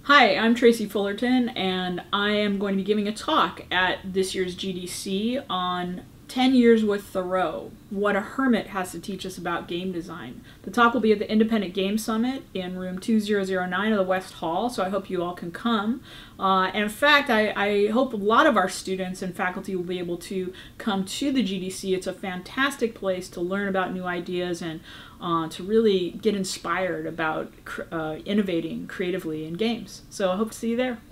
Hi, I'm Tracy Fullerton, and I am going to be giving a talk at this year's GDC on 10 Years with Thoreau, What a Hermit Has to Teach Us About Game Design. The talk will be at the Independent Game Summit in room 2009 of the West Hall, so I hope you all can come. And in fact, I hope a lot of our students and faculty will be able to come to the GDC. It's a fantastic place to learn about new ideas and to really get inspired about innovating creatively in games. So I hope to see you there.